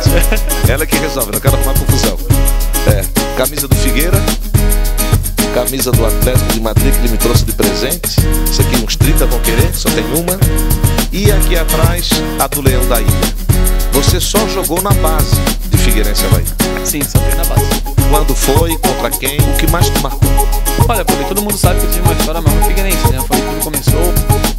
Ela que resolve, não quero arrumar confusão. Camisa do Figueira, camisa do Atlético de Madrid que ele me trouxe de presente. Isso aqui uns 30 vão querer, só tem uma. E aqui atrás, a do Leão da Ilha. Você só jogou na base de Figueirense Havaí? Sim, só joguei na base. Quando foi, contra quem, o que mais te marcou? Olha, porque todo mundo sabe que eu tive uma história maior no Figueirense, né? Foi quando começou.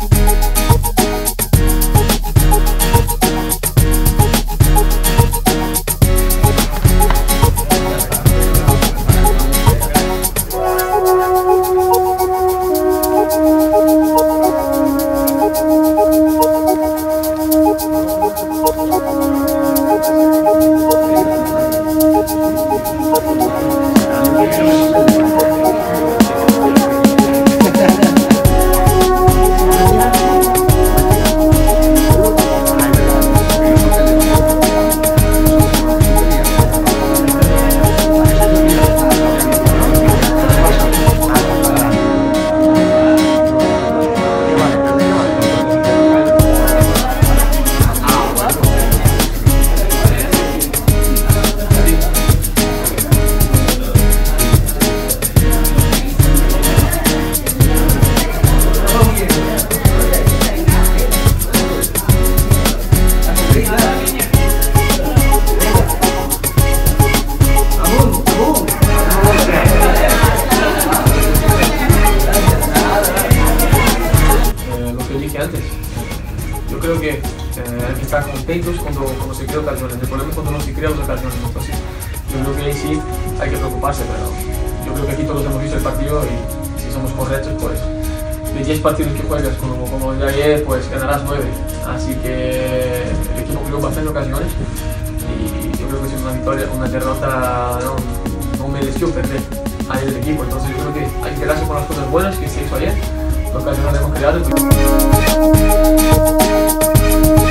Yo creo que hay que estar contentos cuando se crean ocasiones. El problema es cuando no se crean las ocasiones. Entonces, yo creo que ahí sí hay que preocuparse, pero yo creo que aquí todos hemos visto el partido y si somos correctos, pues de 10 partidos que juegas como el de ayer, pues ganarás 9. Así que el equipo creó bastantes ocasiones y yo creo que es una victoria, una derrota no mereció perder ayer el equipo. Entonces yo creo que hay que quedarse con las cosas buenas que se hizo ayer, las ocasiones hemos creado.